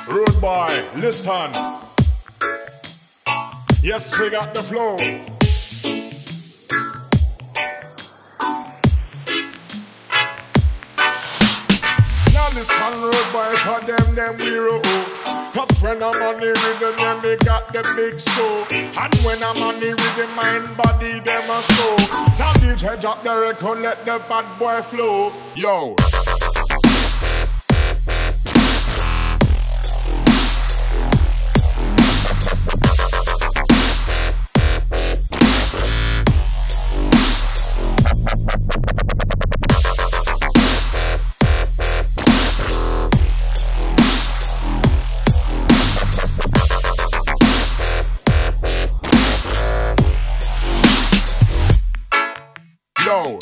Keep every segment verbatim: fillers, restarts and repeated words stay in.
Road boy, listen. Yes, we got the flow. Now listen, road boy, for them, them we roll. Cause when I'm on the rhythm, yeah, me got the big soul. And when I'm on the rhythm, mind, body, them a soul. Now D J drop the record, let the bad boy flow. Yo. Yo.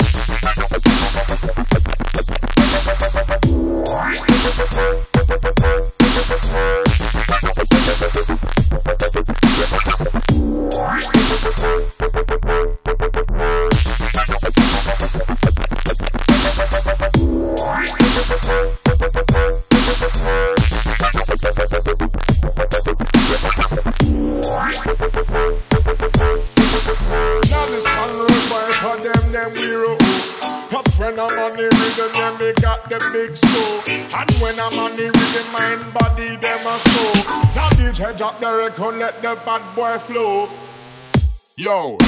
Them we roll. Cause when I'm on the rhythm, yeah, me got the big soul. And when I'm on the rhythm, mind, body, them a soul. Now D J drop the record, let the bad boy flow. Yo.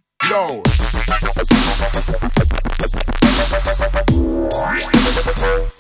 Yo.